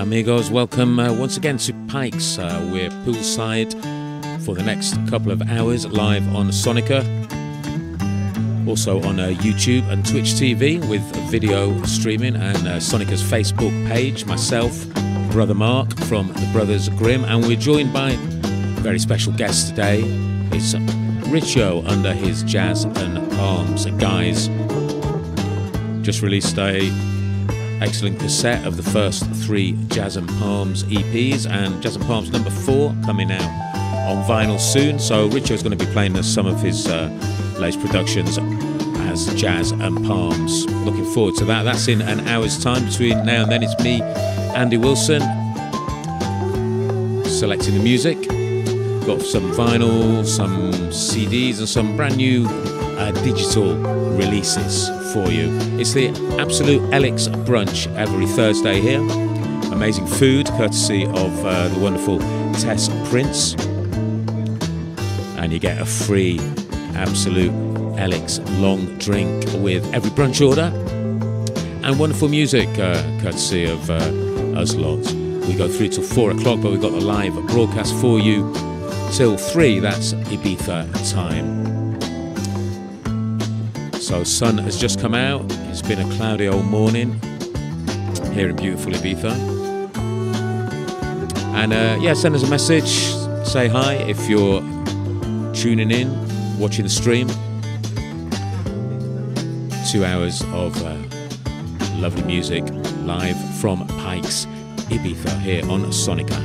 amigos, welcome once again to Pikes. We're poolside for the next couple of hours, live on Sonica, also on YouTube and Twitch TV with video streaming, and Sonica's Facebook page, myself, Brother Mark from the Brothers Grimm, and we're joined by a very special guest today. It's Richo under his Jazz and Palms. Guys, just released a excellent cassette of the first 3 Jazz and Palms EPs, and Jazz and Palms number 4 coming out on vinyl soon. So Richo's going to be playing us some of his latest productions as Jazz and Palms. Looking forward to that. That's in an hour's time. Between now and then, it's me, Andy Wilson, selecting the music. Got some vinyl, some CDs, and some brand new digital releases for you. It's the absolute Elyx Brunch every Thursday here. Amazing food courtesy of the wonderful Tess Prince, and you get a free absolute Elyx long drink with every brunch order, and wonderful music courtesy of us lot. We go through till 4 o'clock, but we've got the live broadcast for you till 3. That's Ibiza time. So sun has just come out. It's been a cloudy old morning here in beautiful Ibiza. And yeah, send us a message, say hi if you're tuning in, watching the stream. 2 hours of lovely music live from Pikes, Ibiza here on Sonica.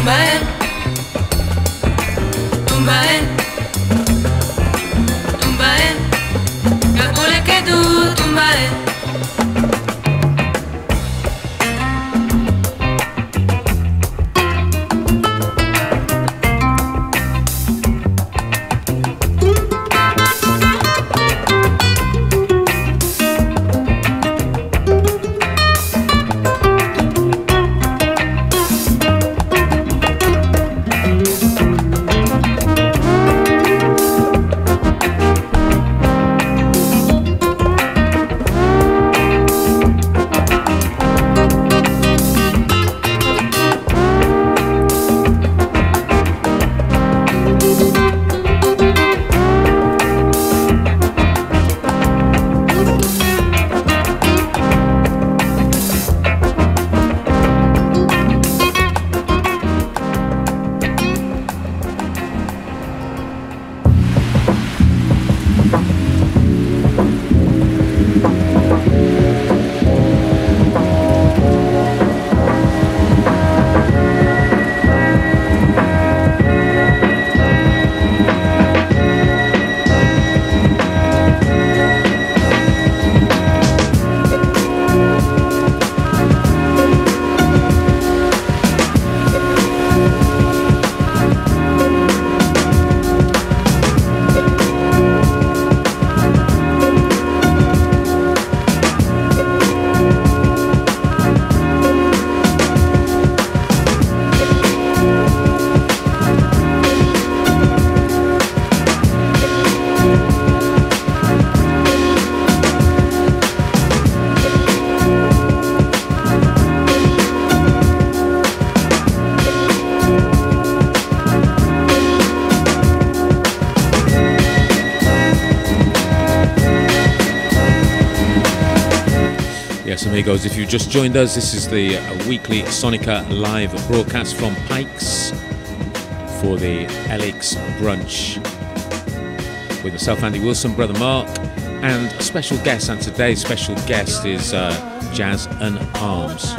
Yes, amigos, if you've just joined us, this is the weekly Sonica live broadcast from Pikes for the Elyx Brunch with myself, Andy Wilson, brother Mark, and a special guest. And today's special guest is Jazz and Arms.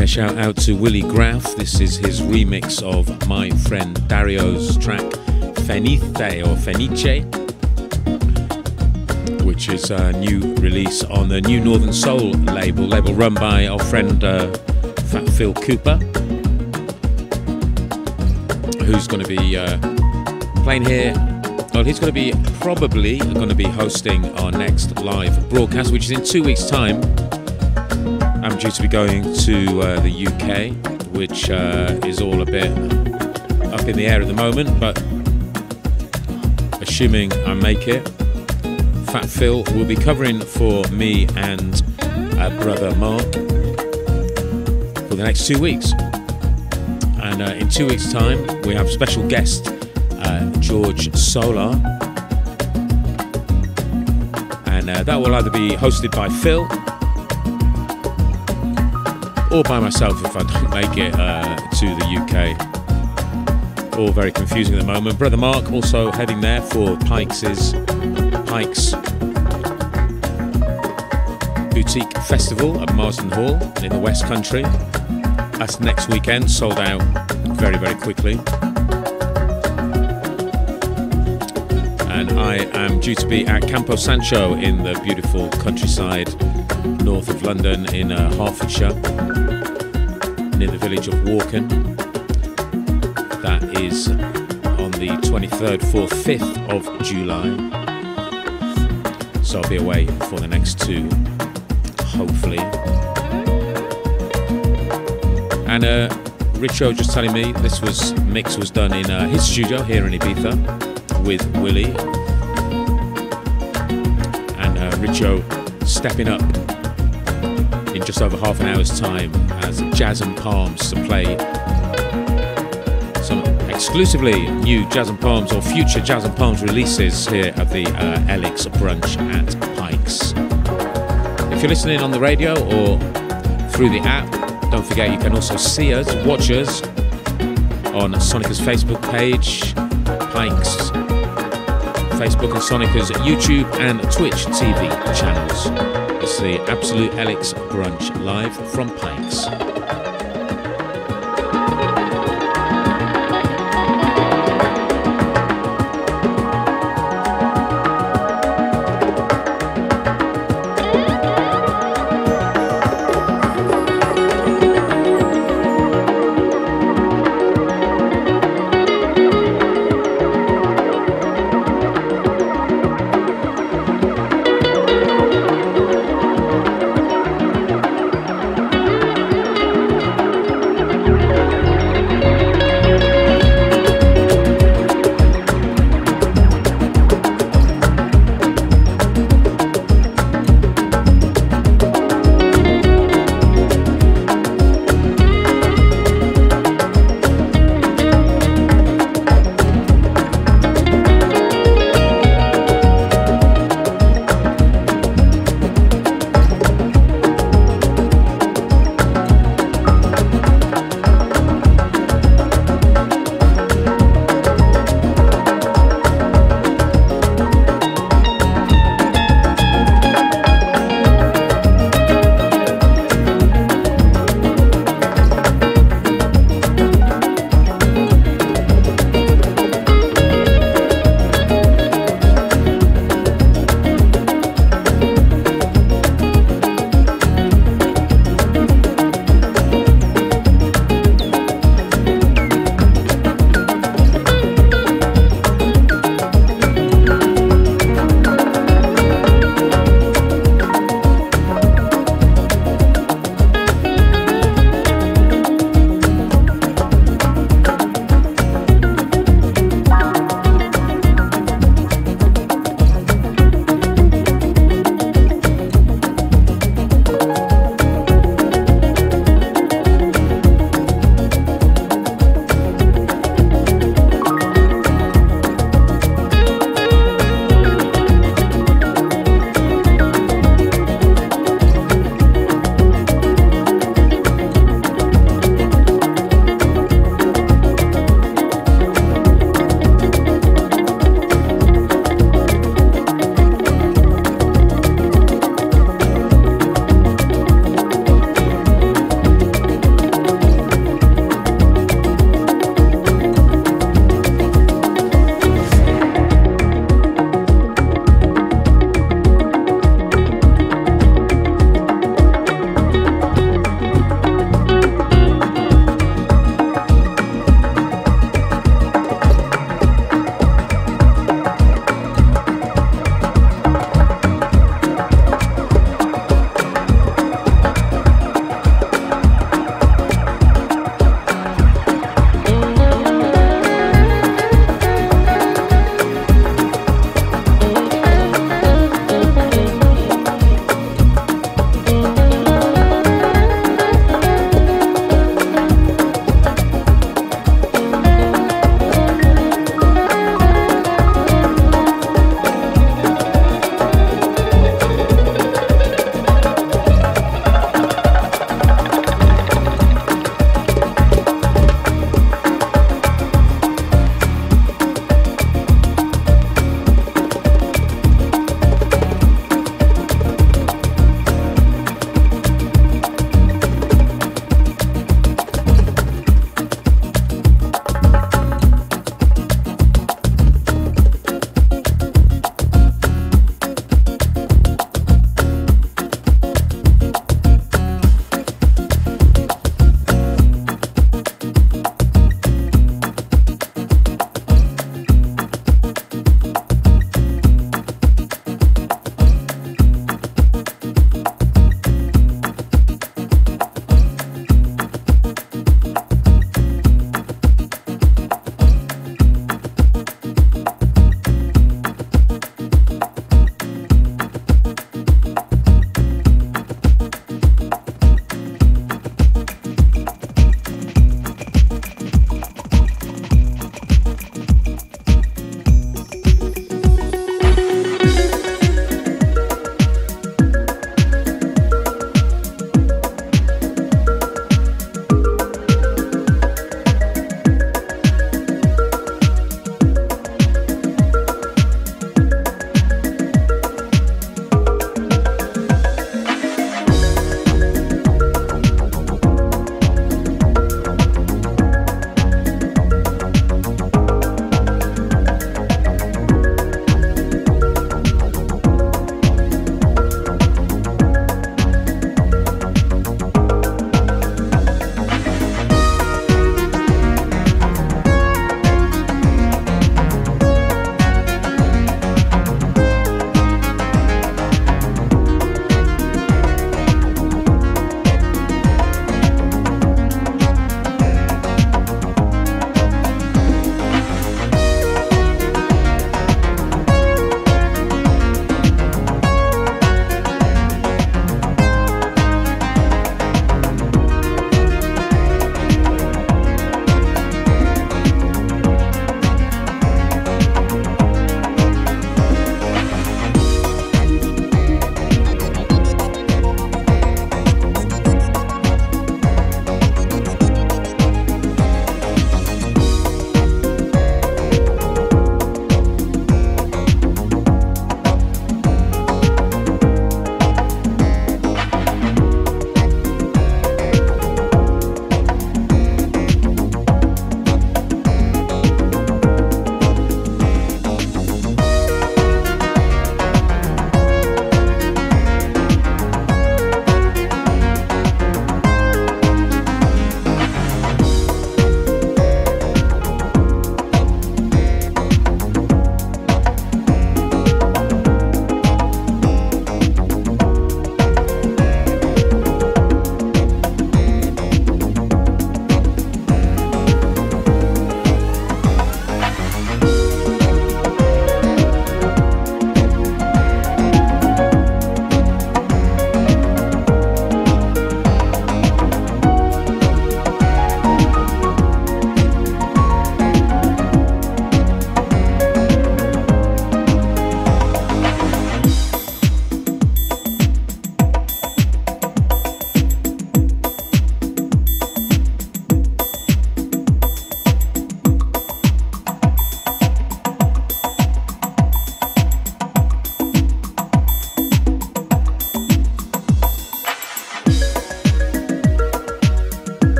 Yeah, shout out to Willie Graff. This is his remix of my friend Dario's track Fenice or Fenice, which is a new release on the New Northern Soul label run by our friend Fat Phil Cooper, who's going to be playing here. Well, he's going to be probably going to be hosting our next live broadcast, which is in 2 weeks' time. I'm due to be going to the UK, which is all a bit up in the air at the moment, but assuming I make it, Fat Phil will be covering for me and brother Mark for the next 2 weeks. And in 2 weeks' time, we have special guest George Solar, and that will either be hosted by Phil or by myself if I don't make it to the UK. All very confusing at the moment. Brother Mark also heading there for Pikes Boutique Festival at Marsden Hall in the West Country. That's next weekend, sold out very, very quickly. And I am due to be at Campo Sancho in the beautiful countryside north of London in Hertfordshire, near the village of Walken. That is on the 23rd, 4th, 5th of July. So I'll be away for the next two, hopefully. And Richo just telling me this mix was done in his studio here in Ibiza with Willie. And Richo stepping up in just over half an hour's time as Jazz and Palms to play some exclusively new Jazz and Palms or future Jazz and Palms releases here at the Elyx Brunch at Pikes. If you're listening on the radio or through the app, don't forget you can also see us, watch us on Sonica's Facebook page, Pikes Facebook and Sonica's YouTube and Twitch TV channels. It's the Absolute Elyx Brunch live from Pikes.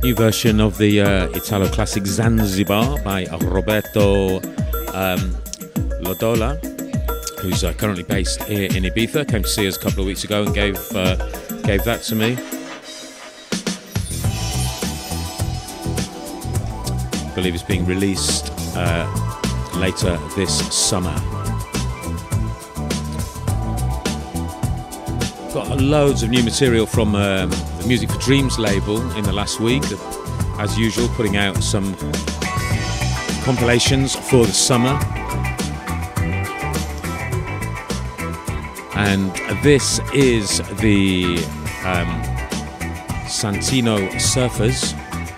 New version of the Italo classic Zanzibar by Roberto Lodola, who's currently based here in Ibiza. Came to see us a couple of weeks ago and gave that to me. I believe it's being released later this summer. Got loads of new material from the Music for Dreams label in the last week. As usual, putting out some compilations for the summer. And this is the Santino Surfers.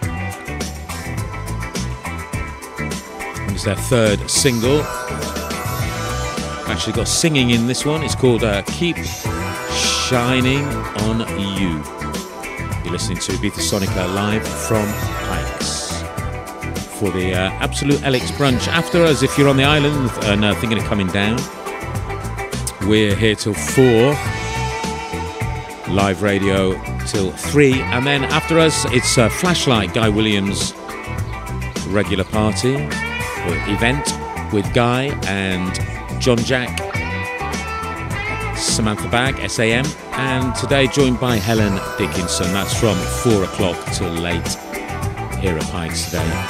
It's their third single. Actually got singing in this one. It's called Keep Shining on You. You're listening to Ibiza Sonica live from Pikes for the absolute Elyx Brunch. After us, if you're on the island and thinking of coming down, we're here till 4. Live radio till 3. And then after us, it's Flashlight, Guy Williams' regular party or event with Guy and John Jack, Samantha Bag, SAM, and today joined by Helen Dickinson. That's from 4 o'clock till late here at Pikes today.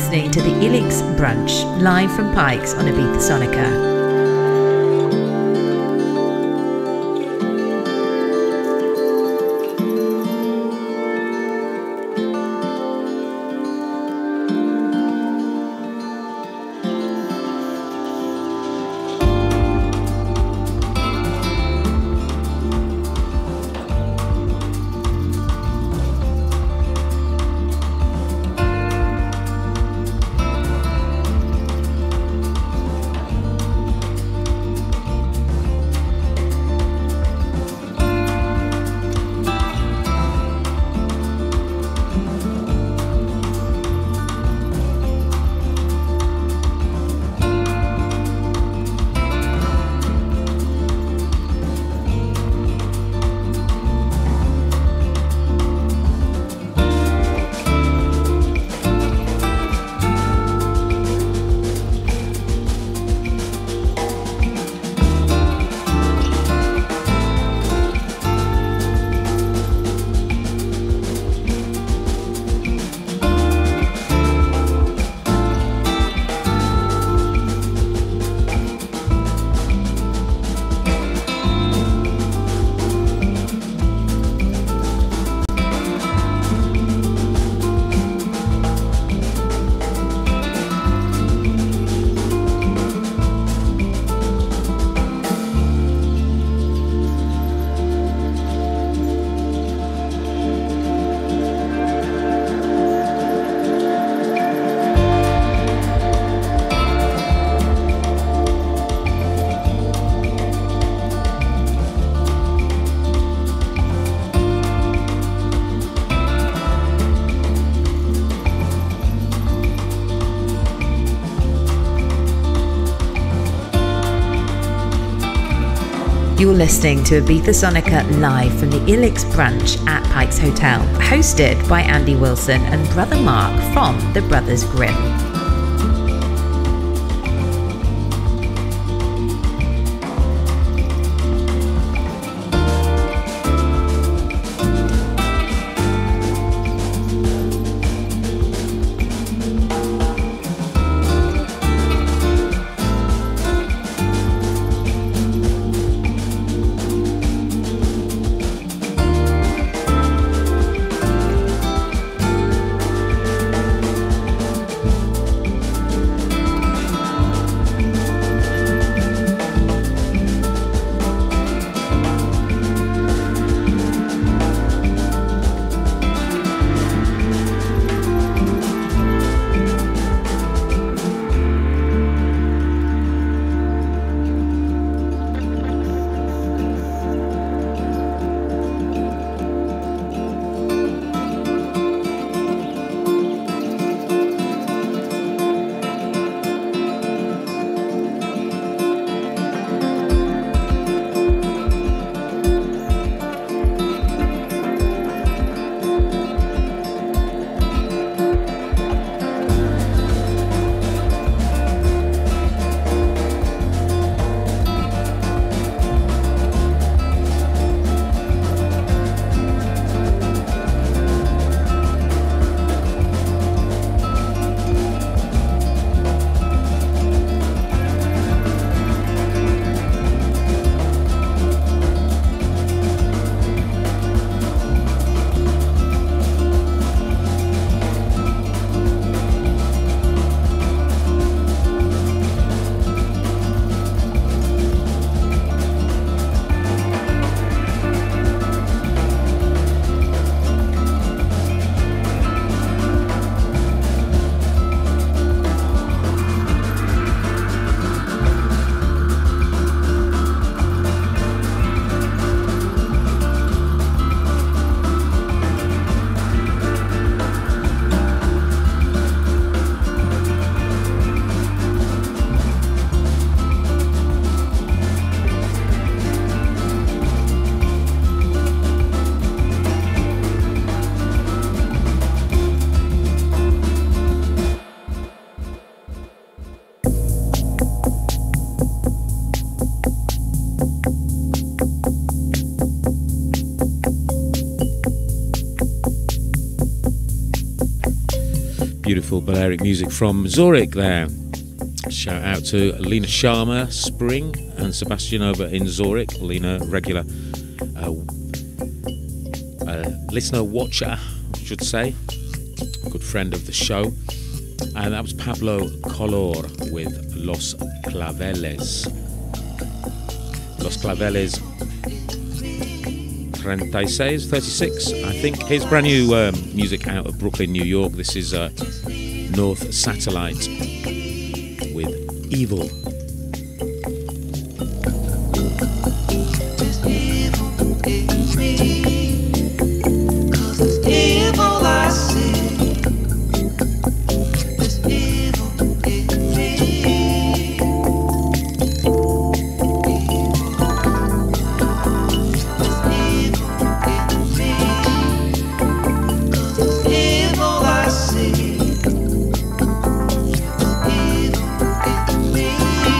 listening to the Elyx Brunch, live from Pikes on Ibiza Sonica. You're listening to Ibiza Sonica live from the Elyx Brunch at Pikes Hotel, hosted by Andy Wilson and brother Mark from the Brothers Grimm. beautiful Balearic music from Zurich there. Shout out to Lena Sharma, Spring, and Sebastian over in Zurich. Lena, regular listener, watcher, I should say. Good friend of the show. And that was Pablo Color with Los Claveles. Los Claveles 36, I think. Here's brand new music out of Brooklyn, New York. This is North Satellite with Evil. I see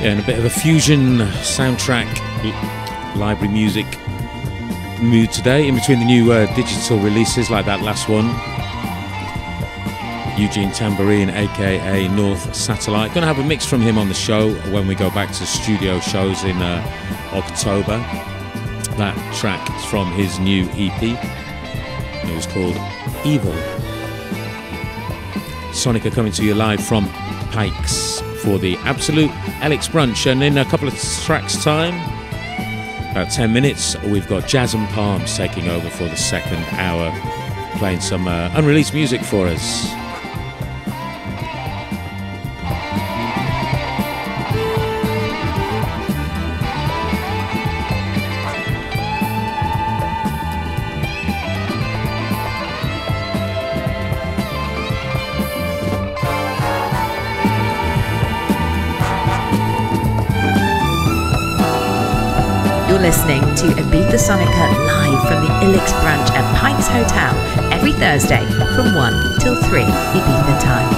Yeah, in a bit of a fusion soundtrack library music mood today, in between the new digital releases like that last one. Eugene Tambourine, aka North Satellite. Gonna have a mix from him on the show when we go back to studio shows in October. That track is from his new EP. It was called Evil. Sonica coming to you live from Pikes for the absolute Elyx Brunch, and in a couple of tracks time, about 10 minutes, we've got Jazz and Palms taking over for the second hour, playing some unreleased music for us. Listening to Ibiza Sonica live from the Elyx Brunch at Pikes Hotel every Thursday from 1 till 3 Ibiza time.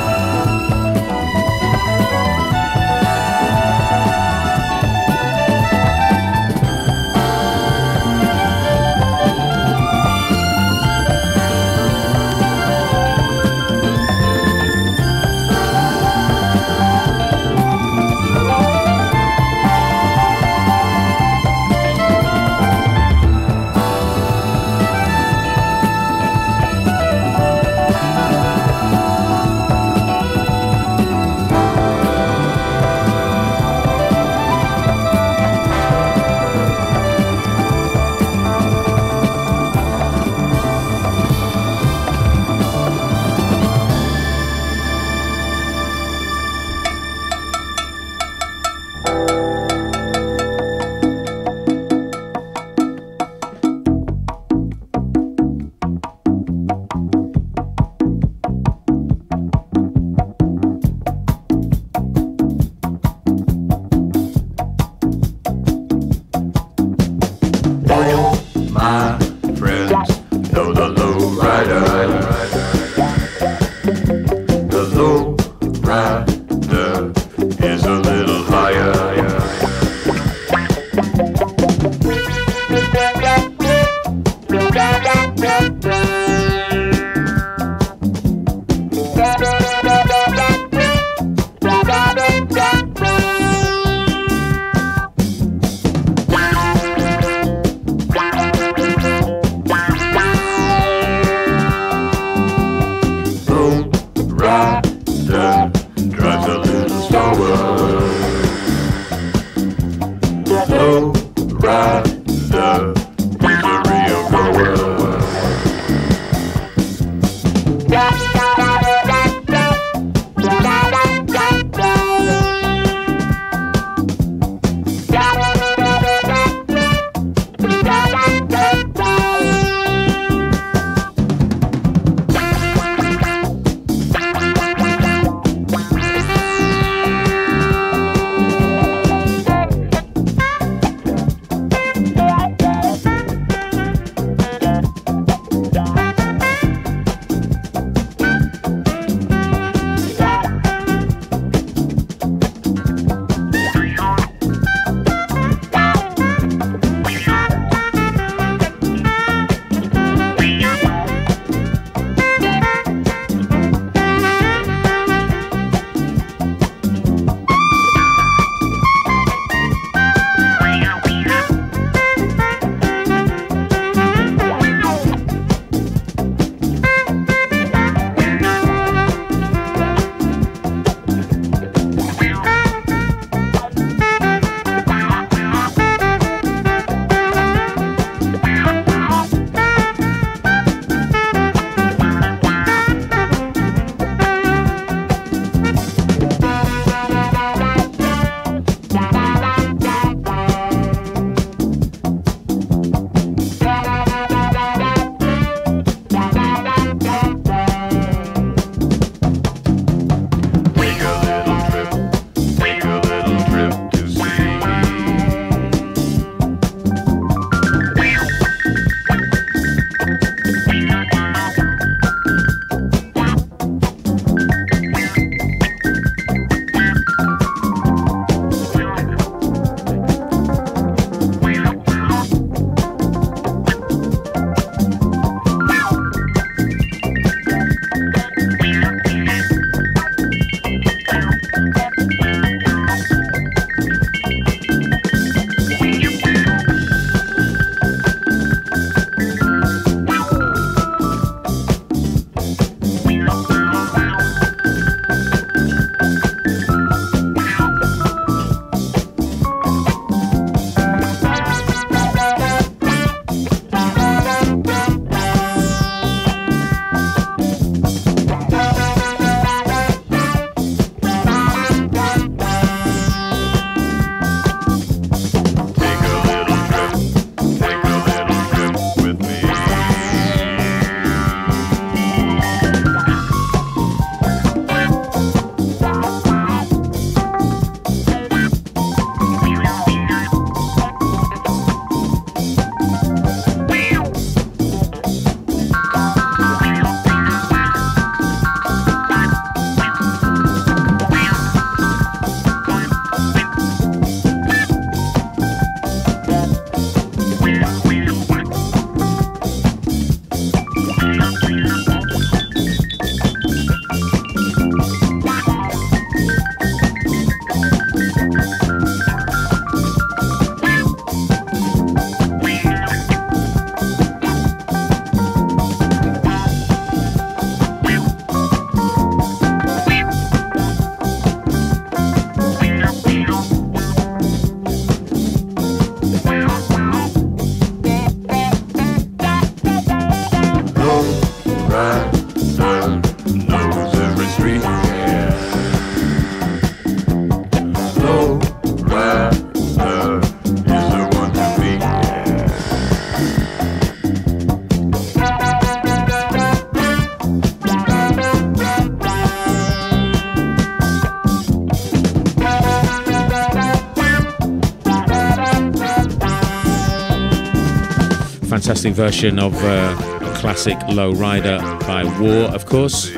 fantastic version of a classic Low Rider by War, of course.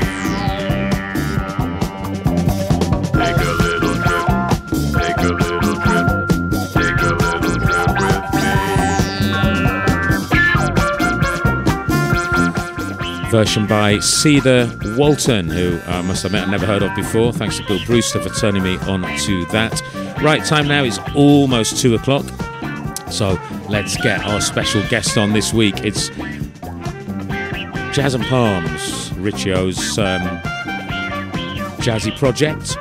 Version by Cedar Walton, who I must admit I never heard of before. Thanks to Bill Brewster for turning me on to that. Right, time now is almost 2 o'clock. So let's get our special guest on this week. It's Jazz and Palms, Ricchio's jazzy project.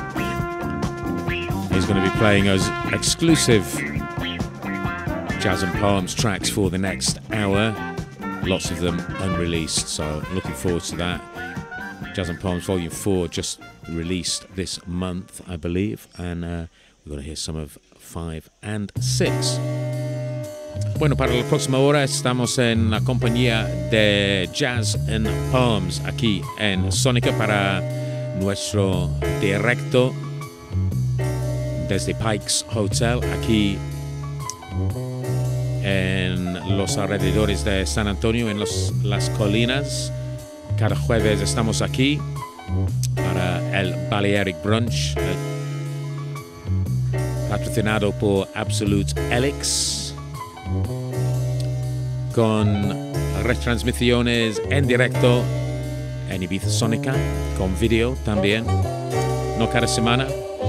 He's going to be playing us exclusive Jazz and Palms tracks for the next hour. Lots of them unreleased, so looking forward to that. Jazz and Palms Volume 4 just released this month, I believe, and we're going to hear some of 5 and 6. Bueno, para la próxima hora estamos en la compañía de Jazz and Palms aquí en Sónica para nuestro directo desde Pikes Hotel aquí en los alrededores de San Antonio, en las colinas. Cada jueves estamos aquí para el 𝐷𝐼 Brunch, patrocinado por Absolute Elyx, con retransmisiones en directo en Ibiza Sónica, con video también, no cada semana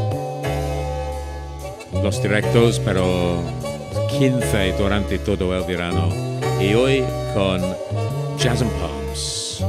los directos, pero 15 durante todo el verano, y hoy con Jazz and Palms.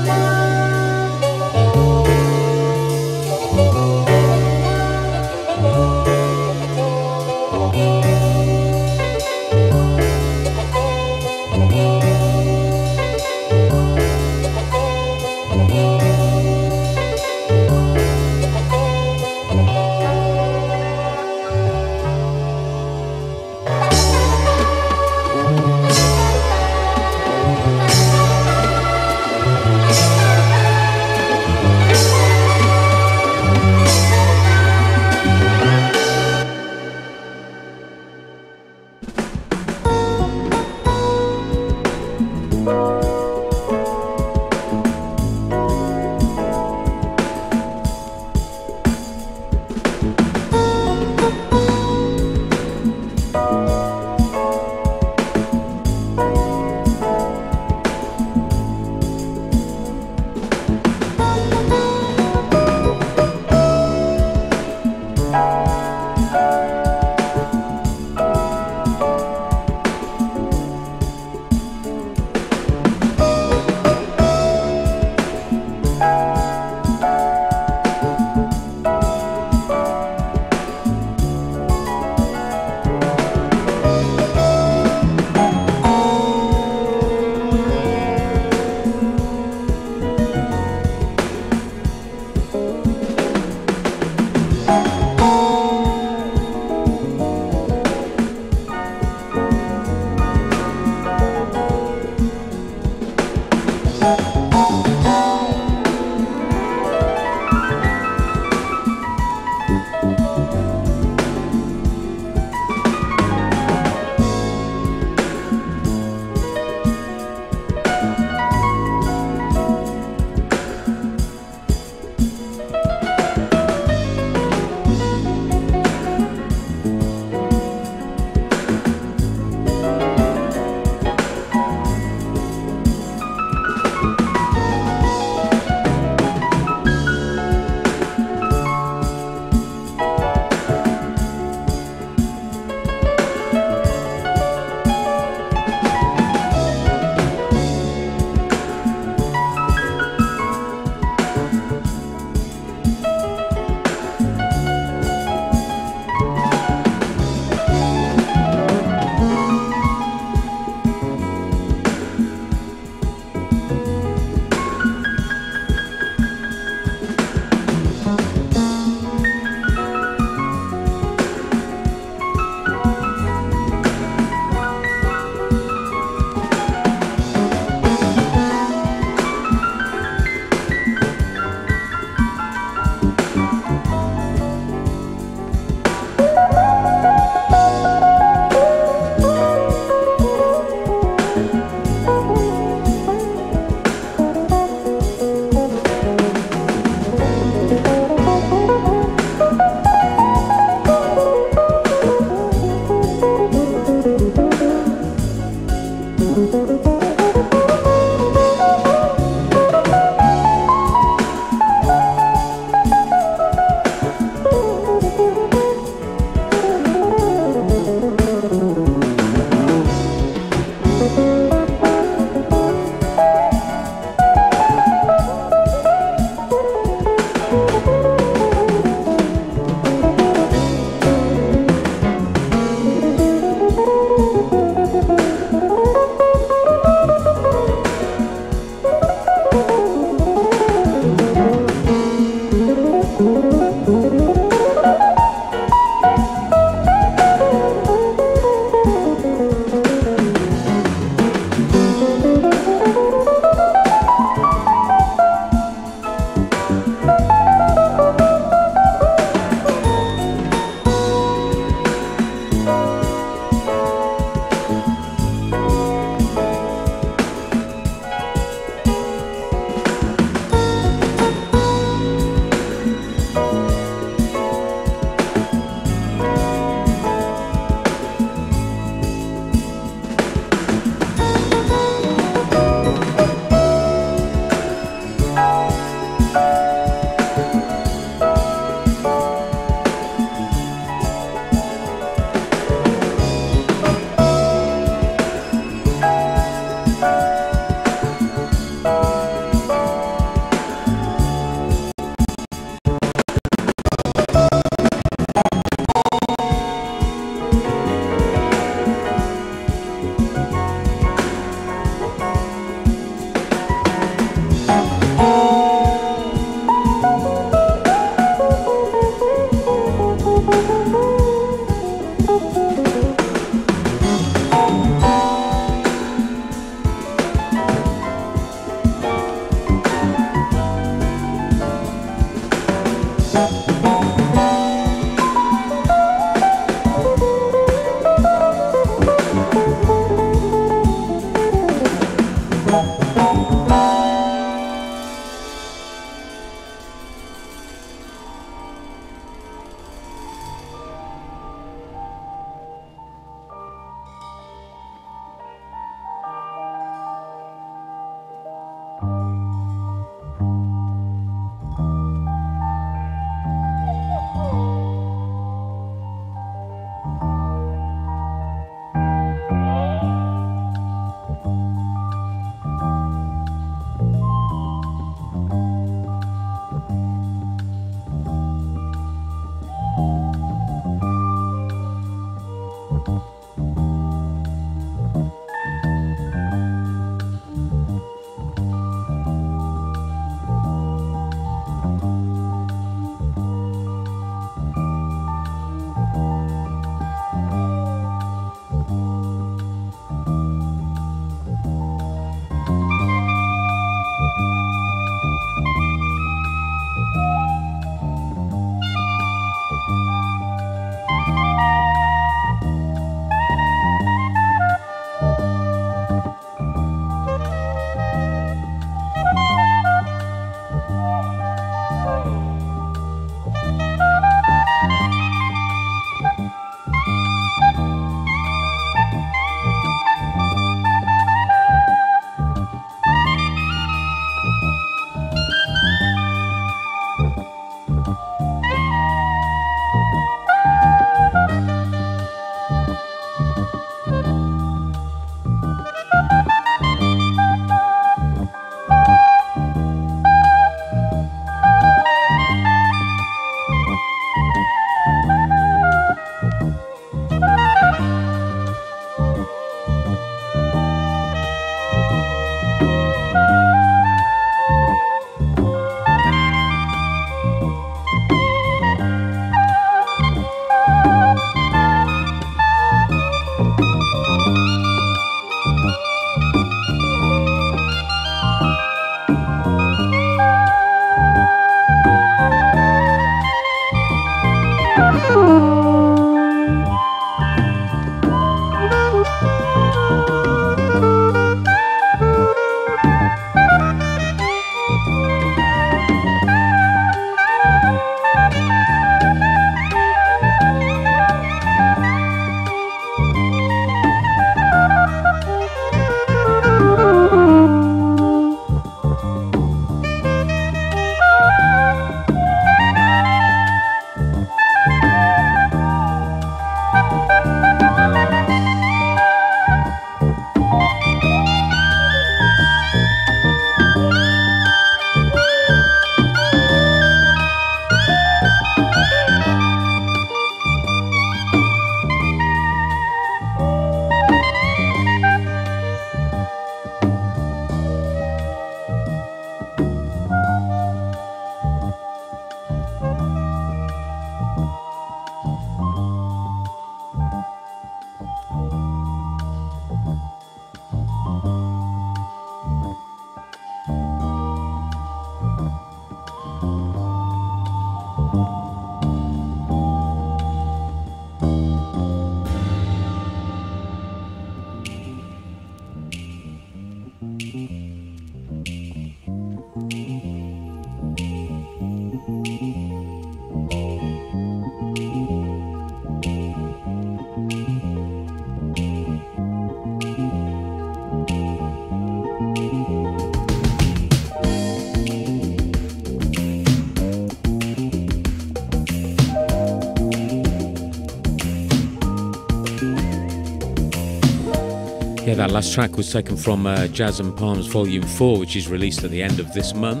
Yeah, that last track was taken from Jazz and Palms Volume 4, which is released at the end of this month.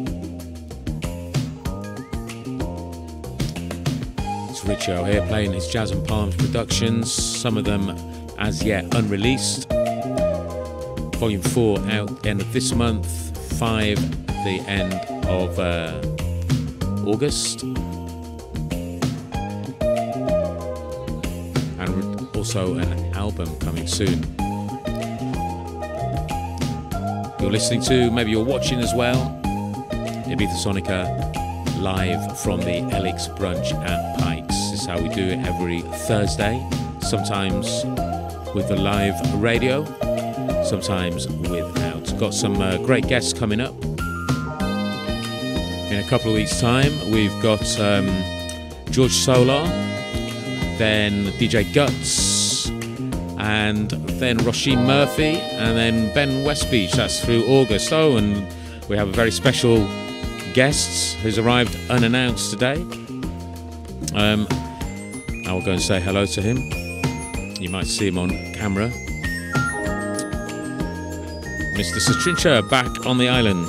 It's Richie O'Hare playing his Jazz and Palms productions, some of them as yet unreleased. Volume 4 out end of this month, 5 at the end of August. And also an album coming soon. You're listening to, maybe you're watching as well, Ibiza Sonica live from the Elyx Brunch at Pikes. This is how we do it every Thursday, sometimes with the live radio, sometimes without. Got some great guests coming up. In a couple of weeks' time, we've got George Solar, then DJ Guts, and then Roisin Murphy, and then Ben Westbeach. That's through August. Oh, and we have a very special guest who's arrived unannounced today. I will go and say hello to him. You might see him on camera. Mr. Satrincha back on the island.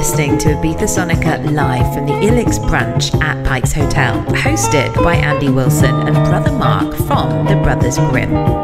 listening to Ibiza Sonica live from the Elyx Brunch at Pikes Hotel, hosted by Andy Wilson and brother Mark from the Brothers Grimm.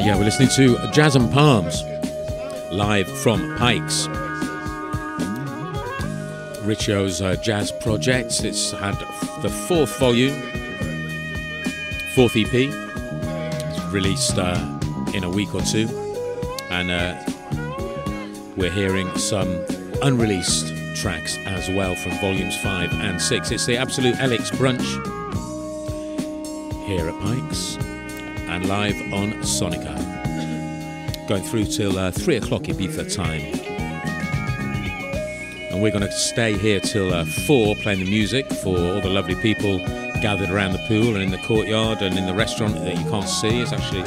Yeah, we're listening to Jazz and Palms, live from Pikes. Richo's jazz project. It's had the 4th volume, 4th EP. It's released in a week or two. And we're hearing some unreleased tracks as well from volumes 5 and 6. It's the absolute Elyx Brunch here at Pikes and live on Sonica. Going through till 3 o'clock Ibiza time. And we're going to stay here till 4 playing the music for all the lovely people gathered around the pool and in the courtyard and in the restaurant that you can't see. It's actually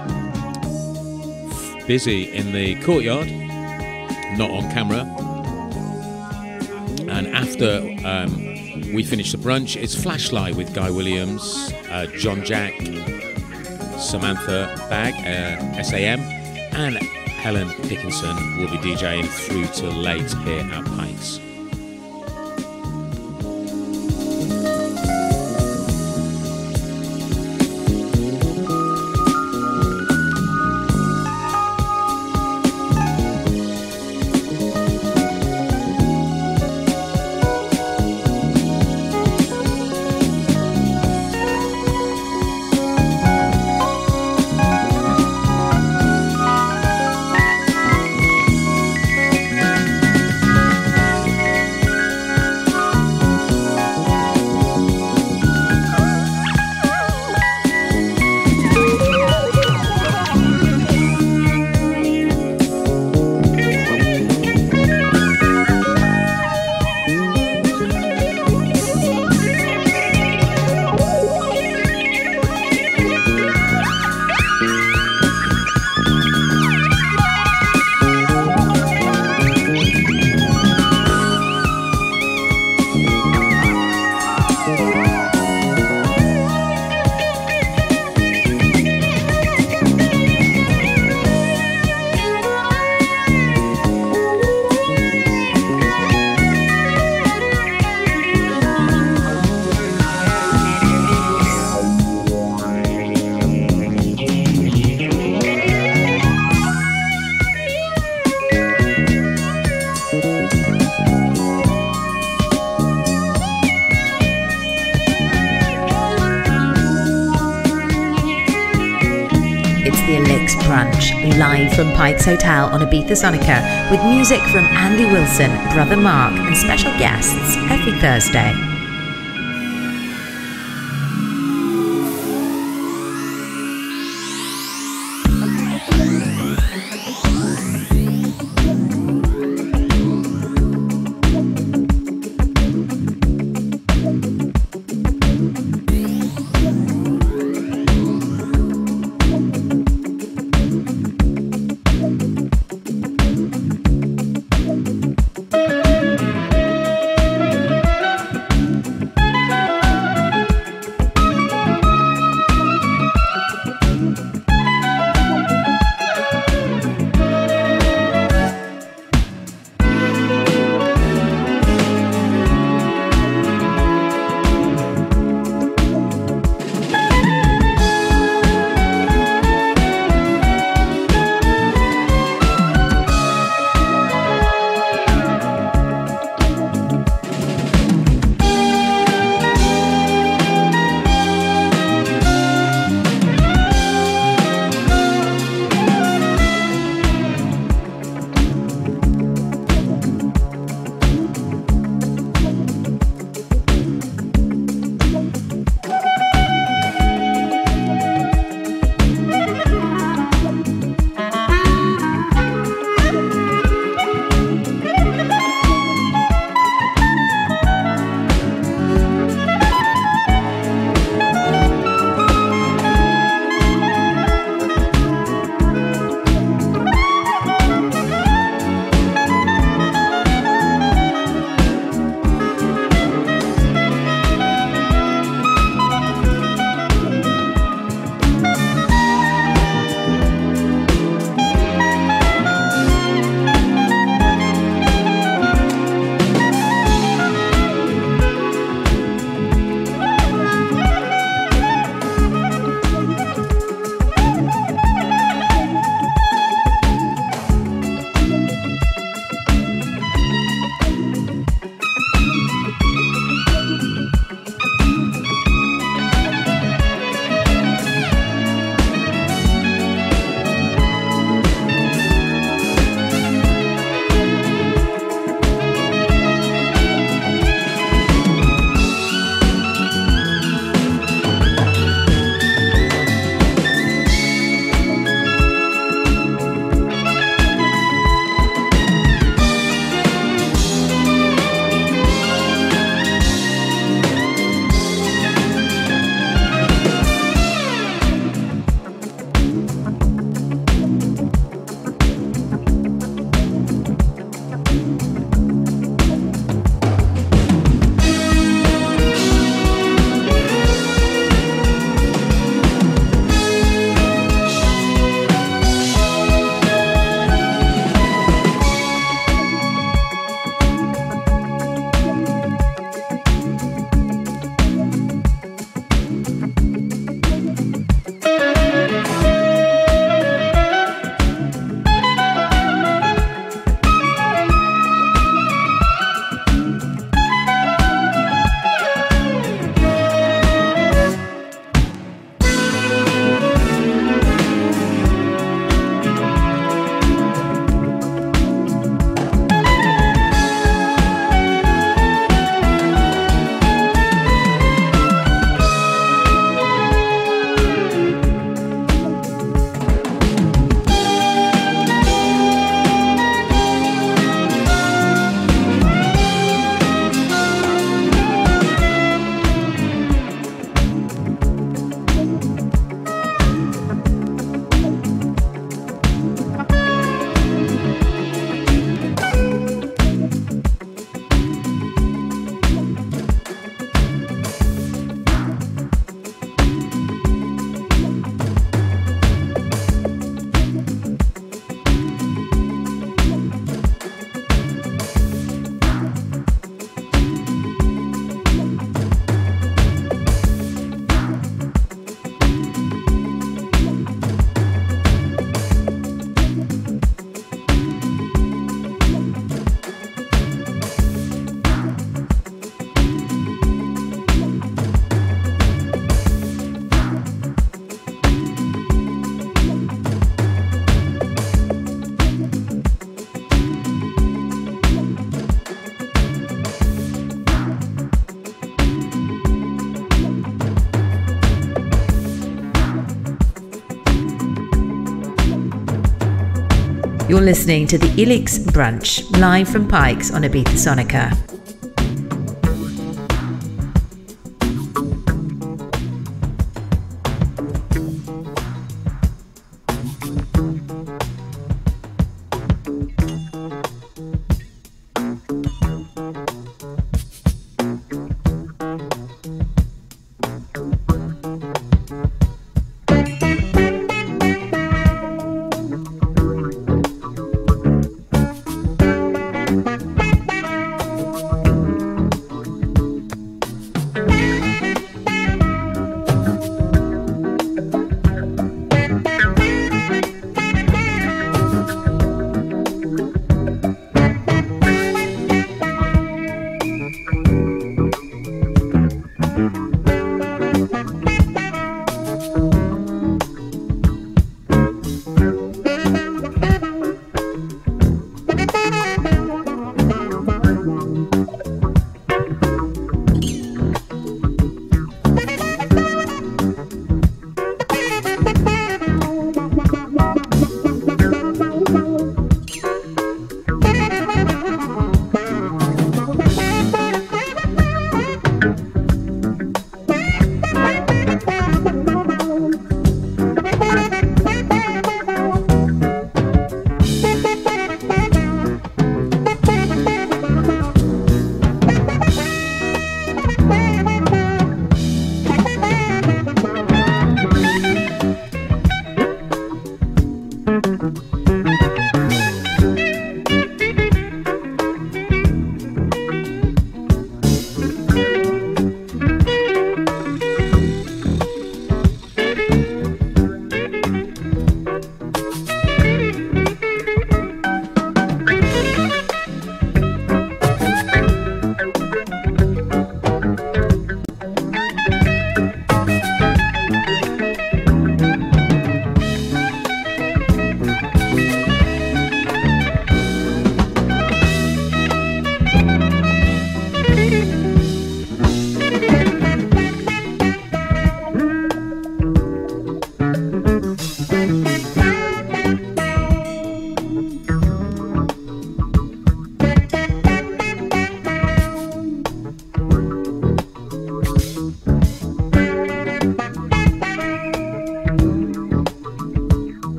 busy in the courtyard, not on camera. And after we finish the brunch, it's Flashlight with Guy Williams, John Jack, Samantha Bag, SAM, and Helen Dickinson will be DJing through till late here at Pikes. Elyx Brunch, live from Pikes Hotel on Ibiza Sonica, with music from Andy Wilson, Brother Mark, and special guests every Thursday. You're listening to the Elyx Brunch, live from Pikes on Ibiza Sonica.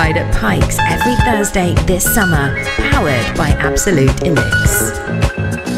Poolside at Pikes every Thursday this summer, powered by Absolute Elyx.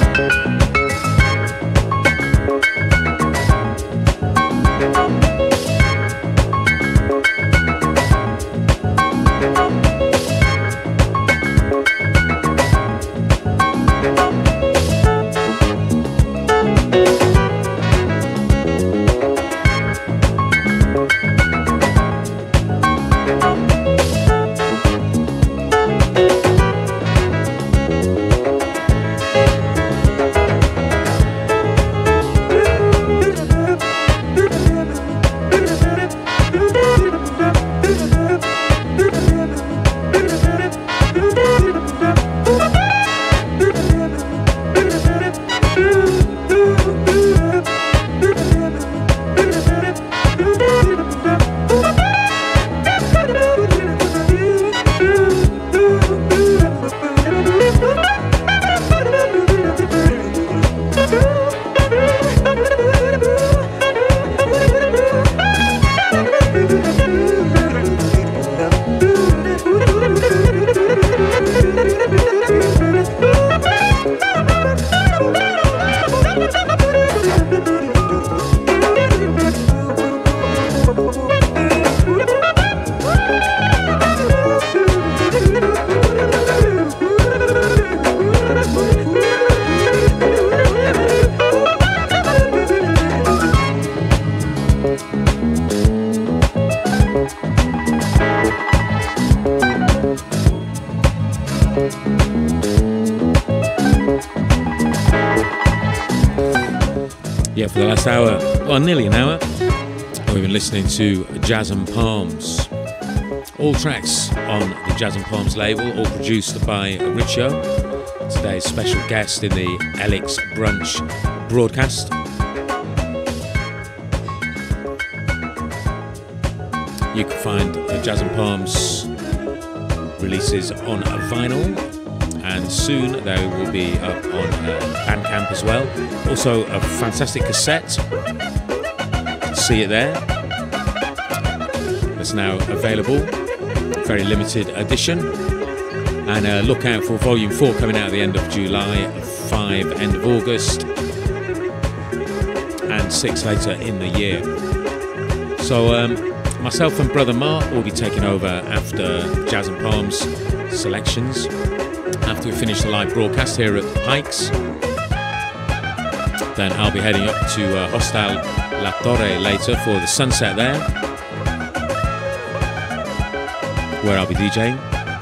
Yeah, for the last hour, well, nearly an hour, we've been listening to Jazz and Palms. All tracks on the Jazz and Palms label, all produced by 𝐅𝐵𝐾𝐞. Today's special guest in the Elyx Brunch broadcast. You can find the Jazz and Palms releases on a vinyl, and soon they will be up on Bandcamp as well. Also a fantastic cassette, you can see it there. It's now available, very limited edition. And look out for Volume 4 coming out at the end of July, 5 end of August, and 6 later in the year. So myself and Brother Mark will be taking over after Jazz and Palms selections, after we finish the live broadcast here at Pikes. Then I'll be heading up to Hostel La Torre later for the sunset there, where I'll be DJing.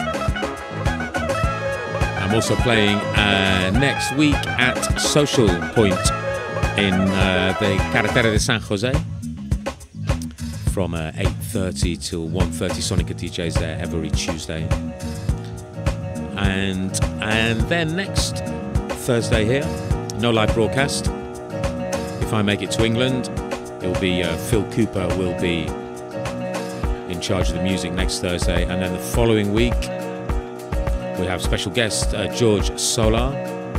I'm also playing next week at Social Point in the Carretera de San Jose from 8:30 till 1:30. Sonica DJs there every Tuesday. And then next Thursday here, no live broadcast. If I make it to England, it'll be Phil Cooper will be in charge of the music next Thursday, and then the following week we have special guest George Solar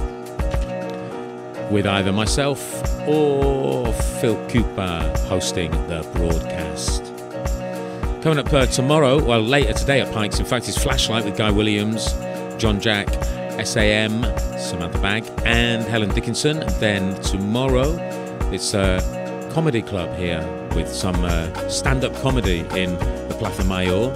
with either myself or Phil Cooper hosting the broadcast. Coming up tomorrow, well later today at Pikes, in fact, it's Flashlight with Guy Williams, John Jack, SAM, Samantha Bagg, and Helen Dickinson. And then tomorrow it's a comedy club here with some stand-up comedy in the Plaza Mayor.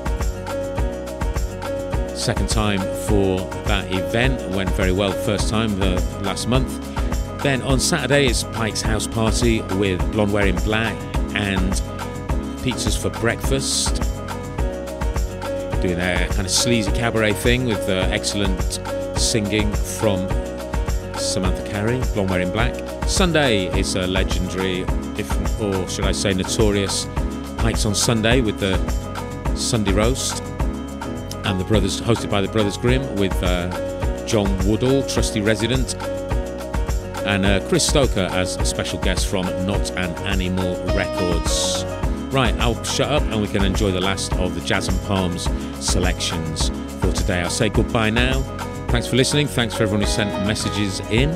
Second time for that event, went very well the first time last month. Then on Saturday it's Pike's House Party with Blonde Wearing Black and pizzas for breakfast. Doing a kind of sleazy cabaret thing with excellent singing from Samantha Carey, Blonde Wearing Black. Sunday is a legendary, or should I say notorious, Pikes on Sunday with the Sunday Roast, and the brothers, hosted by the Brothers Grimm, with John Woodall, trusty resident, and Chris Stoker as a special guest from Not an Animal Records. Right, I'll shut up and we can enjoy the last of the Jazz and Palms selections for today. I'll say goodbye now. Thanks for listening. Thanks for everyone who sent messages in.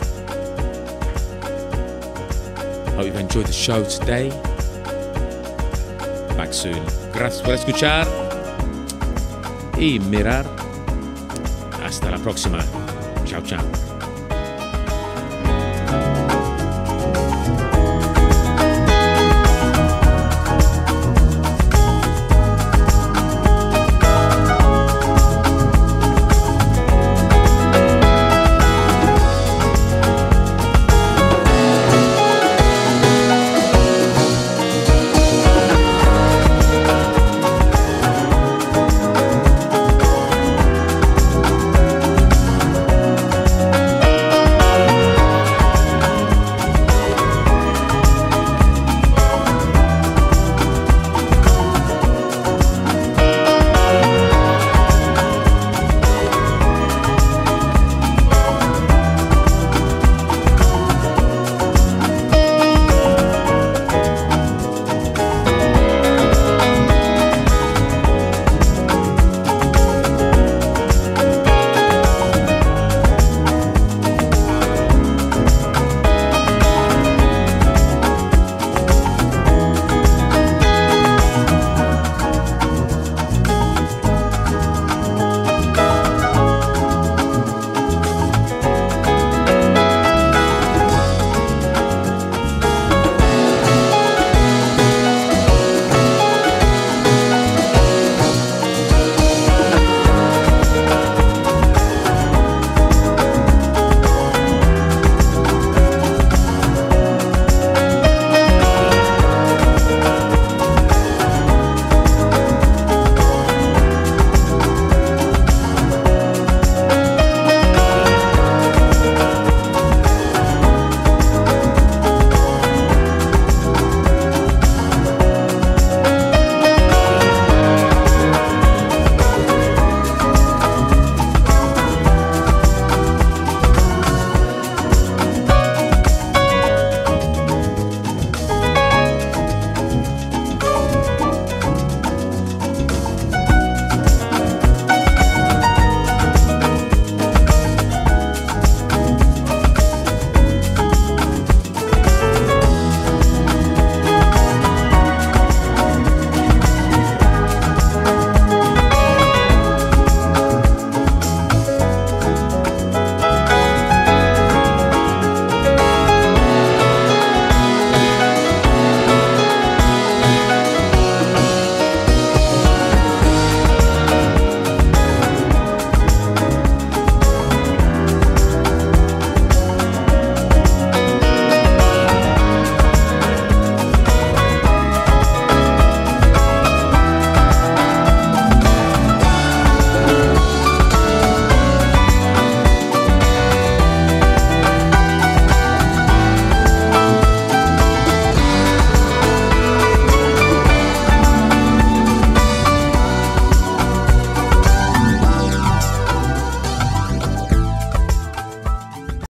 Hope you've enjoyed the show today. Back soon. Gracias por escuchar. y mirar. Hasta la próxima. Chao, chao.